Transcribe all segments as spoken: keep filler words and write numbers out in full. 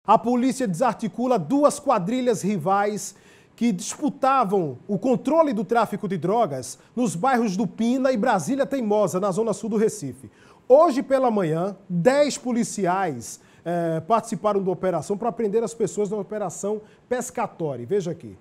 A polícia desarticula duas quadrilhas rivais que disputavam o controle do tráfico de drogas nos bairros do Pina e Brasília Teimosa, na zona sul do Recife. Hoje pela manhã, dez policiais eh, participaram da operação para prender as pessoas da operação Pescatória. Veja aqui.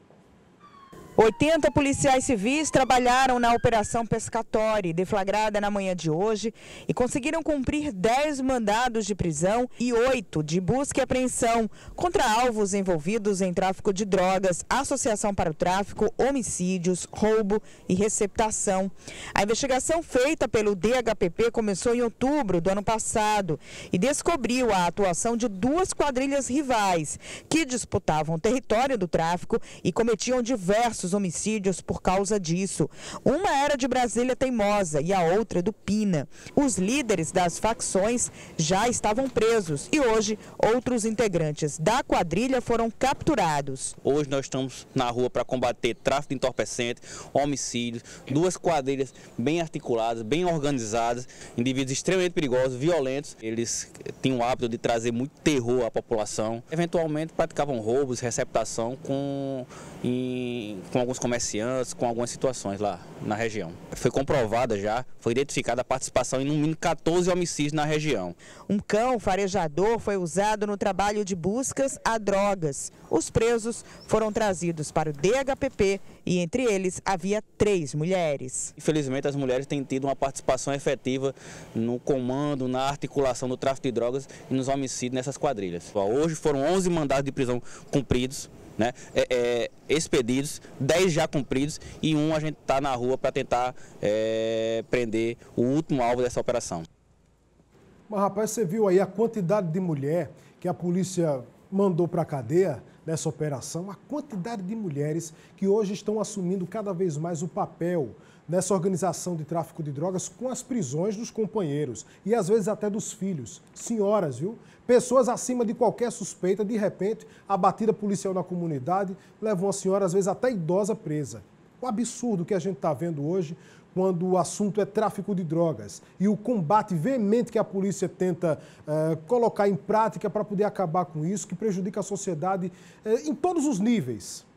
oitenta policiais civis trabalharam na Operação Pescatória, deflagrada na manhã de hoje, e conseguiram cumprir dez mandados de prisão e oito de busca e apreensão contra alvos envolvidos em tráfico de drogas, associação para o tráfico, homicídios, roubo e receptação. A investigação feita pelo D H P P começou em outubro do ano passado e descobriu a atuação de duas quadrilhas rivais que disputavam o território do tráfico e cometiam diversos homicídios por causa disso. Uma era de Brasília Teimosa e a outra do Pina. Os líderes das facções já estavam presos e hoje outros integrantes da quadrilha foram capturados. Hoje nós estamos na rua para combater tráfico de entorpecente, homicídios, duas quadrilhas bem articuladas, bem organizadas, indivíduos extremamente perigosos, violentos. Eles tinham o hábito de trazer muito terror à população. Eventualmente praticavam roubos, receptação com, em, com alguns comerciantes, com algumas situações lá na região. Foi comprovada já, foi identificada a participação em no mínimo quatorze homicídios na região. Um cão farejador foi usado no trabalho de buscas a drogas. Os presos foram trazidos para o D H P P e entre eles havia três mulheres. Infelizmente as mulheres têm tido uma participação efetiva no comando, na articulação do tráfico de drogas e nos homicídios nessas quadrilhas. Hoje foram onze mandados de prisão cumpridos, né, é, é, expedidos, dez já cumpridos e um a gente está na rua para tentar é, prender o último alvo dessa operação. Mas rapaz, você viu aí a quantidade de mulher que a polícia mandou para a cadeia nessa operação, a quantidade de mulheres que hoje estão assumindo cada vez mais o papel nessa organização de tráfico de drogas com as prisões dos companheiros e às vezes até dos filhos. Senhoras, viu? Pessoas acima de qualquer suspeita, de repente, a batida policial na comunidade leva uma senhora, às vezes até idosa, presa. O absurdo que a gente está vendo hoje quando o assunto é tráfico de drogas e o combate veemente que a polícia tenta uh, colocar em prática para poder acabar com isso, que prejudica a sociedade uh, em todos os níveis.